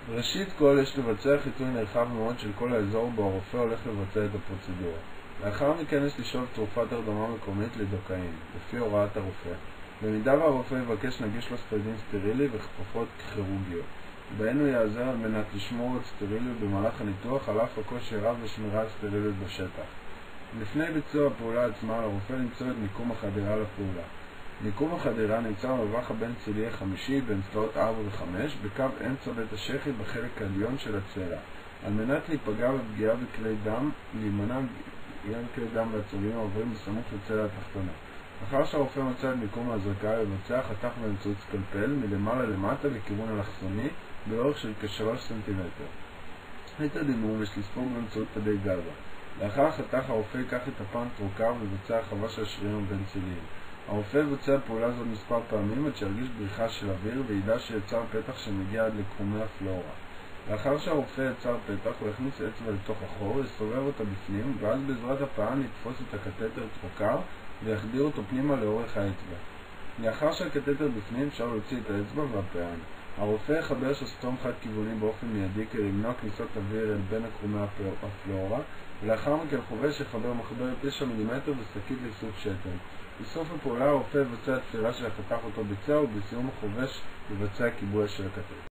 ראשית כל יש לבצע חיטוי נרחב מאוד של כל האזור בו הרופא הולך לבצע את הפרוצדורה. לאחר מכן יש לשאוב תרופת הרדמה מקומית לידוקאין, לפי הוראת הרופא. במידה והרופא יבקש נגיש לו סטרידין סטרילי וכפפות כירורגיות, בהן הוא יעזר על מנת לשמור את סטריליות במהלך הניתוח על אף הקושי רב ושמירת סטריליות בשטח. לפני ביצוע הפעולה עצמה על הרופא למצוא את מיקום החדירה לפעולה. מיקום החדירה נמצא במרווח הבין צילי החמישי בין צלעות 4 ו-5 בקו אמצע בית השחי בחלק העליון של הצלע. על מנת להיפגע בפגיעה בכלי דם, להימנע פגיעה בכלי דם והצבים העוברים בסמוך לצלע התחתונה. לאחר שהרופא מצא את מיקום ההזרקה, יבצע חתך באמצעות סקלפל מלמעלה למטה לכיוון אלכסוני באורך של כ-3 סנטימטר. את הדימום יש לספוג באמצעות תדי גלבה. לאחר החתך הרופא ייקח את הפן טרוקר ויבצע הרחבה של השרירים הבין ציליים. הרופא יבצע פעולה זאת מספר פעמים עד שירגיש בריחה של אוויר וידע שיצר פתח שמגיע עד לקרומי הפלורה. לאחר שהרופא יצר פתח הוא יכניס אצבע לתוך החור, יסובב אותה בפנים ואז בעזרת הפעם יתפוס את הקתטר טרוקר ויחדיר אותו פנימה לאורך האצבע. לאחר שהקתטר בפנים אפשר להוציא את האצבע והפעם. הרופא יחבר שסתום חד כיווני באופן מיידי כדי למנוע כניסות אוויר אל בין קרומי הפלורה, ולאחר מכן חובש יחבר מחבר 9 מילימטר ושקית לאיסוף שתן. בסוף הפעולה הרופא יבצע תפירה של החתך אותו ביצע ובסיום החובש יבצע כיבוי של הקתטר.